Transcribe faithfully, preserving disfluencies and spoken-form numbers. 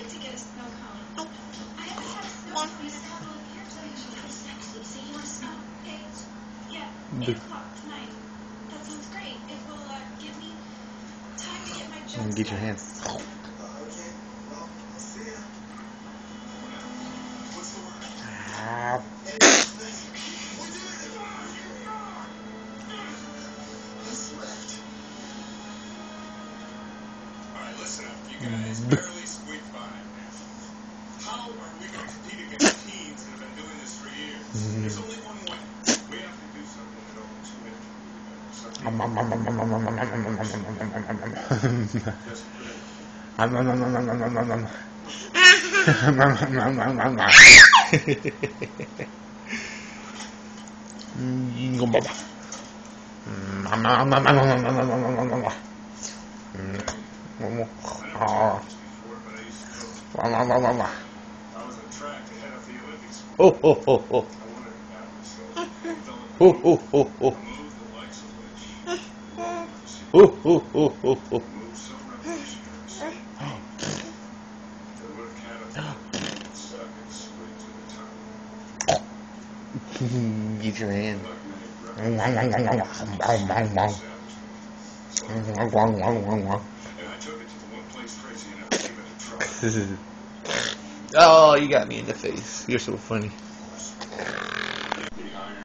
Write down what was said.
wanted to get a snow cone. I haven't had a snow cone in a couple of years. I usually get sexy, so you want a snow? Okay, it's, yeah, eight o'clock tonight. That sounds great. It will uh, give me time to get my jokes. Get your hand. Uh, okay. Well, I'll see ya. What's the word? Ah. Hey, we're doing it! Who's left? Alright, listen up. You guys barely squeaked by. How are we going to compete against teens that have been doing this for years? There's only one way. We have to do something that opens two minutes. Just I was on track to head up the Olympics. Oh, oh, oh, oh. I wanted to battle myself. Oh, oh, oh, oh. Move the likes of which. Oh, oh, oh, oh, oh. Move some revolutionaries. That would have catapulted stuck and swayed to the top. Get your hand. And I took it to the one place crazy enough to give it a try. Oh, you got me in the face. You're so funny.